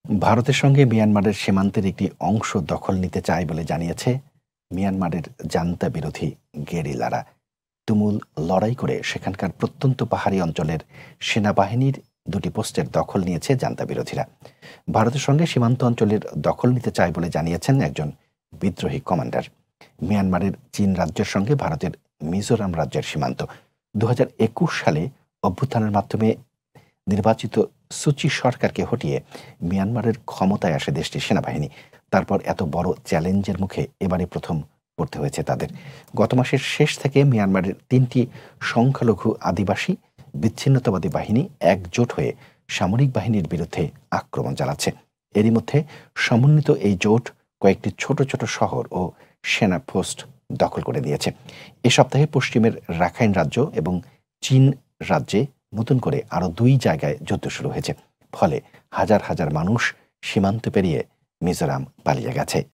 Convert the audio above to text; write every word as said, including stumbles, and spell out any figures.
ভারতের সঙ্গে মিয়ানমারের সীমান্তের একটি অংশ দখল নিতে চায় বলে জানিয়েছে মিয়ানমারের জান্তা বিরোধী গেরিলারা। তুমুল লড়াই করে সেখানকার প্রত্যন্ত পাহাড়ি অঞ্চলের সেনাবাহিনীর দুটি পোস্টের দখল নিয়েছে জান্তা বিরোধীরা। ভারতের সঙ্গে সীমান্ত অঞ্চলের দখল নিতে চায় বলে জানিয়েছেন একজন বিদ্রোহী কমান্ডার। মিয়ানমারের চীন রাজ্যের সঙ্গে ভারতের মিজোরাম রাজ্যের সীমান্ত। দু হাজার একুশ সালে অভ্যুত্থানের মাধ্যমে নির্বাচিত সুচি সরকারকে হটিয়ে মিয়ানমারের ক্ষমতায় আসে দেশটির সেনাবাহিনী। তারপর এত বড় চ্যালেঞ্জের মুখে এবারে প্রথম পড়তে হয়েছে তাদের। গত মাসের শেষ থেকে মিয়ানমারের তিনটি সংখ্যালঘু আদিবাসী বিচ্ছিন্নতাবাদী বাহিনী একজোট হয়ে সামরিক বাহিনীর বিরুদ্ধে আক্রমণ চালাচ্ছে। এরই মধ্যে সমন্বিত এই জোট কয়েকটি ছোট ছোট শহর ও সেনা পোস্ট দখল করে নিয়েছে। এ সপ্তাহে পশ্চিমের রাখাইন রাজ্য এবং চীন রাজ্যে নতুন করে আরও দুই জায়গায় যুদ্ধ শুরু হয়েছে। ফলে হাজার হাজার মানুষ সীমান্ত পেরিয়ে মিজোরাম পালিয়ে গেছে।